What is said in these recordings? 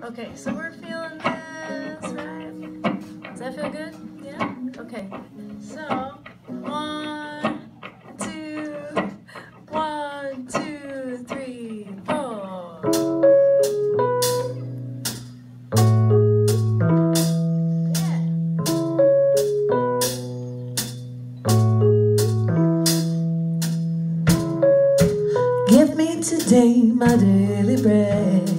Okay, so we're feeling this, right? Does that feel good? Yeah? Okay. So, one, two, three, four. Give me today my daily bread.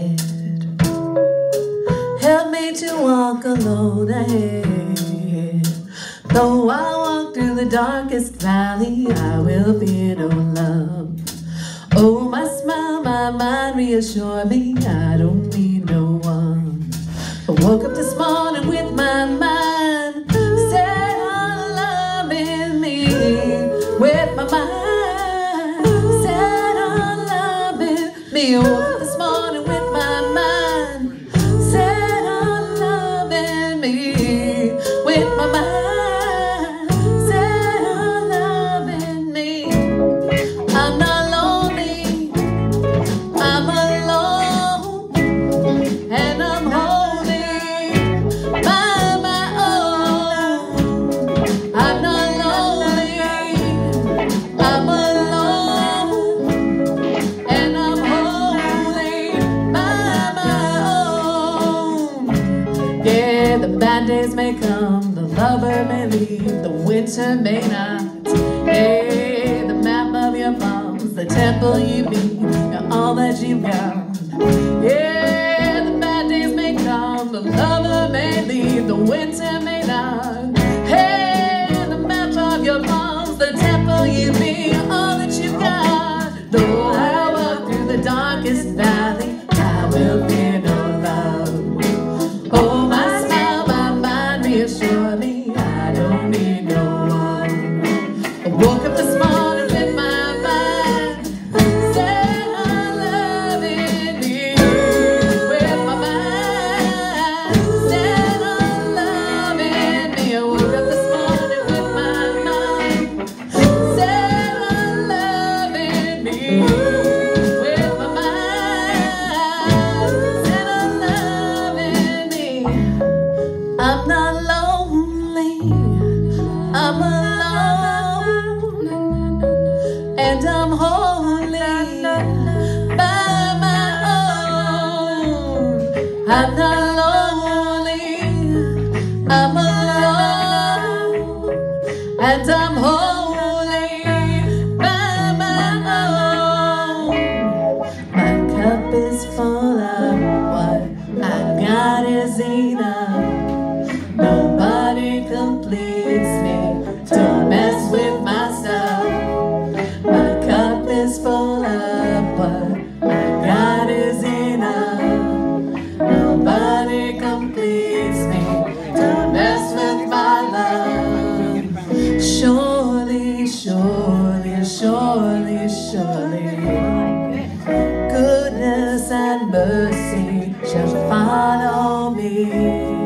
Help me to walk alone ahead. Though I walk through the darkest valley, I will fear no love. Oh, my smile, my mind reassure me I don't need no one. I woke up this morning with my mind set on loving me. With my mind set on loving me. I woke up this morning with my mind set on loving me. With my mind set on loving me. I'm not lonely, I'm alone, and I'm holy by my own. I'm not lonely, I'm alone, and I'm holy by my own. Yeah, the bad days may come, the lover may leave, the winter may not. Hey, the map of your palms, the temple you be, and all that you've got. Yeah, the bad days may come, the lover may leave, the winter may not. Hey, the map of your palms, the temple you be, all that you've got. Though I walk through the darkest valley, I will fear no love. Oh, my smile, my mind reassure me I don't need no one. I woke up this morning with my mind set on loving me. With my mind set on loving me. I woke up this morning with my mind set on loving me. With my mind set on loving me. I'm not lonely, I'm alone, and I'm holy by my own. I'm not lonely, I'm alone, and I'm holy by my own. My cup is full of what I got is enough. Nobody completes me, don't mess with my stuff. My cup is full of what I got is enough. Nobody completes me, don't mess with my love. Surely, surely, surely, surely, goodness and mercy shall follow me